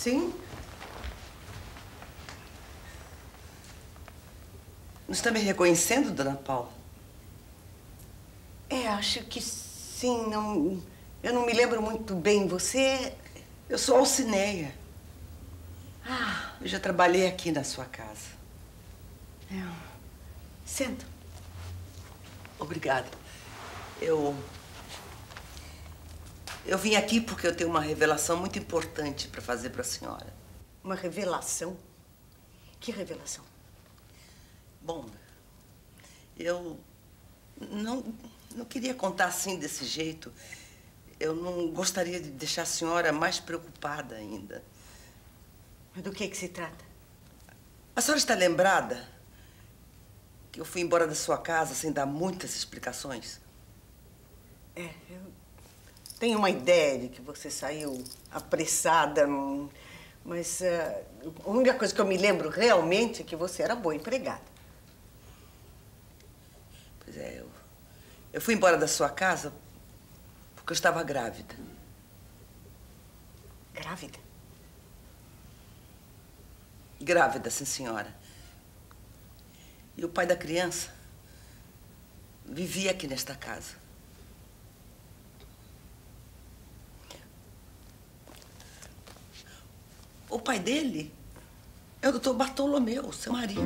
Sim? Não está me reconhecendo, dona Paula? Acho que sim. Não, eu não me lembro muito bem. Você... Eu sou Alcineia. Eu já trabalhei aqui na sua casa. Senta. Obrigada. Eu vim aqui porque eu tenho uma revelação muito importante para fazer para a senhora. Uma revelação? Que revelação? Bom, eu não queria contar assim, desse jeito. Eu não gostaria de deixar a senhora mais preocupada ainda. Mas do que se trata? A senhora está lembrada que eu fui embora da sua casa sem dar muitas explicações? Eu tenho uma ideia de que você saiu apressada, mas a única coisa que eu me lembro realmente é que você era boa empregada. Pois é, eu fui embora da sua casa porque eu estava grávida. Grávida? Grávida, sim, senhora. E o pai da criança vivia aqui nesta casa. O pai dele é o Dr. Bartolomeu, seu marido.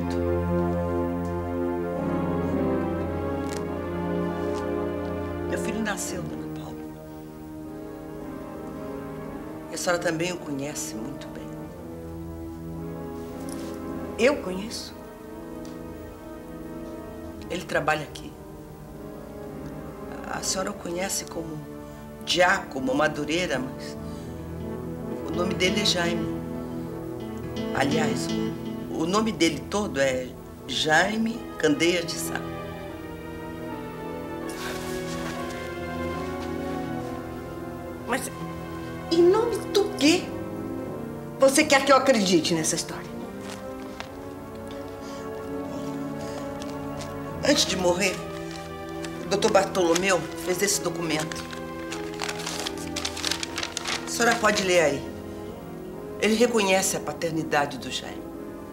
Meu filho nasceu, dona Paula. E a senhora também o conhece muito bem. Eu conheço? Ele trabalha aqui. A senhora o conhece como Giacomo Madureira, mas o nome dele é Jaime. Aliás, o nome dele todo é Jaime Candeias de Sá. Mas em nome do quê você quer que eu acredite nessa história? Antes de morrer, o Dr. Bartolomeu fez esse documento. A senhora pode ler aí. Ele reconhece a paternidade do Jaime.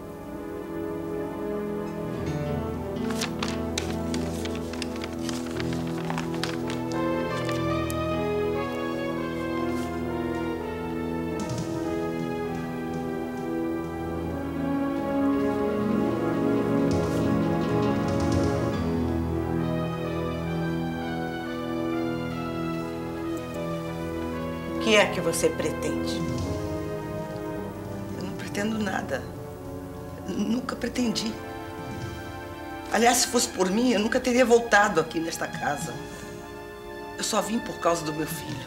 O que é que você pretende? Eu não pretendo nada. Nunca pretendi. Aliás, se fosse por mim, eu nunca teria voltado aqui nesta casa. Eu só vim por causa do meu filho.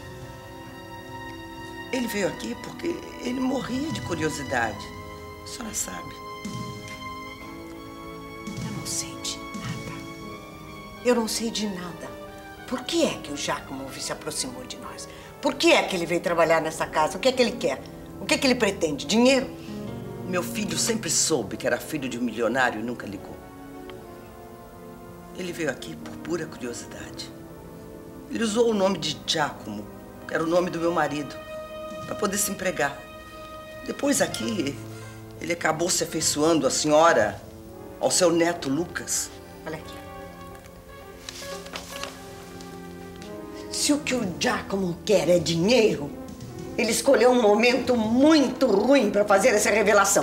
Ele veio aqui porque ele morria de curiosidade. A senhora sabe. Eu não sei de nada. Eu não sei de nada. Por que é que o Giacomo se aproximou de nós? Por que é que ele veio trabalhar nessa casa? O que é que ele quer? O que é que ele pretende? Dinheiro? Meu filho sempre soube que era filho de um milionário e nunca ligou. Ele veio aqui por pura curiosidade. Ele usou o nome de Giacomo, que era o nome do meu marido, para poder se empregar. Depois aqui, ele acabou se afeiçoando à senhora, ao seu neto Lucas. Olha aqui. Se o que o Giacomo quer é dinheiro, ele escolheu um momento muito ruim para fazer essa revelação.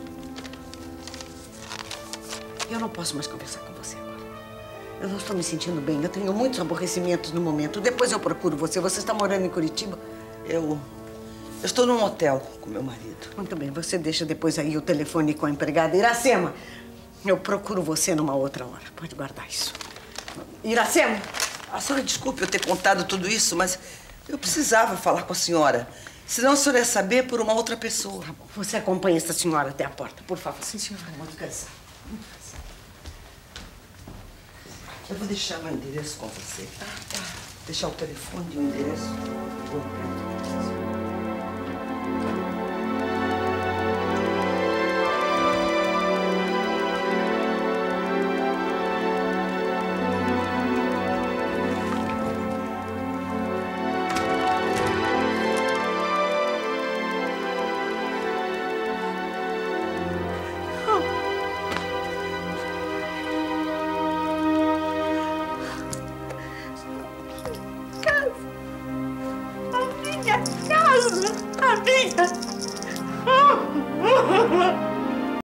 Eu não posso mais conversar com você agora. Eu não estou me sentindo bem. Eu tenho muitos aborrecimentos no momento. Depois eu procuro você. Você está morando em Curitiba? Eu estou num hotel com meu marido. Muito bem. Você deixa depois aí o telefone com a empregada. Iracema, eu procuro você numa outra hora. Pode guardar isso. Iracema! A senhora desculpe eu ter contado tudo isso, mas eu precisava falar com a senhora. Senão a senhora ia saber por uma outra pessoa. Tá bom. Você acompanha essa senhora até a porta, por favor. Sim, senhora. Muito cansada. Muito cansada. Eu vou deixar meu endereço com você. Tá. Deixar o telefone e o endereço. casa, a minha.